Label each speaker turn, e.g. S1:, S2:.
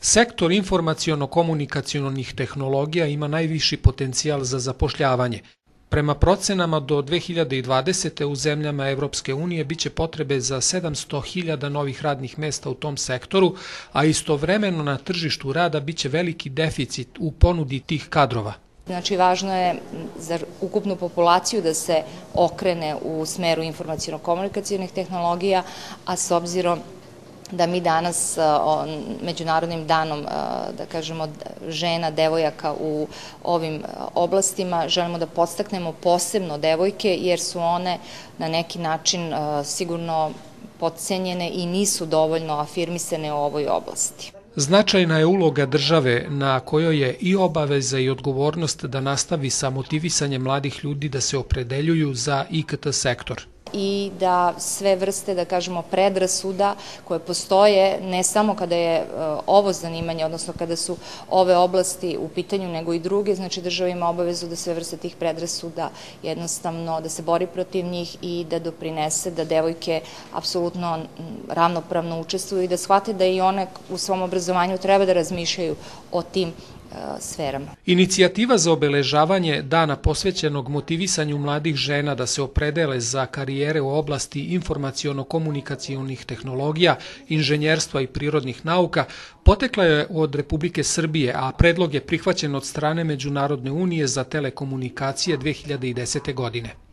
S1: Sektor informaciono-komunikacionih tehnologija ima najviši potencijal za zapošljavanje. Prema procenama do 2020. u zemljama Evropske unije biće potrebe za 700.000 novih radnih mesta u tom sektoru, a istovremeno na tržištu rada biće veliki deficit u ponudi tih kadrova.
S2: Znači, važno je za ukupnu populaciju da se okrene u smeru informaciono-komunikacionih tehnologija, a s obzirom da mi danas Međunarodnim danom, da kažemo, žena, devojaka u ovim oblastima, želimo da podstaknemo posebno devojke, jer su one na neki način sigurno potcenjene i nisu dovoljno afirmisane u ovoj oblasti.
S1: Značajna je uloga države na kojoj je i obaveza i odgovornost da nastavi sa motivisanjem mladih ljudi da se opredeljuju za IKT sektor.
S2: I da sve vrste, da kažemo, predrasuda koje postoje, ne samo kada je ovo zanimanje, odnosno kada su ove oblasti u pitanju, nego i druge, znači država ima obavezu da sve vrste tih predrasuda jednostavno, da se bori protiv njih i da doprinese da devojke apsolutno ravnopravno učestvuju i da shvate da i one u svom obrazovanju treba da razmišljaju o tim sferama.
S1: Inicijativa za obeležavanje dana posvećenog motivisanju mladih žena da se opredele za karijere u oblasti informaciono-komunikacionih tehnologija, inženjerstva i prirodnih nauka potekla je od Republike Srbije, a predlog je prihvaćen od strane Međunarodne unije za telekomunikacije 2010. godine.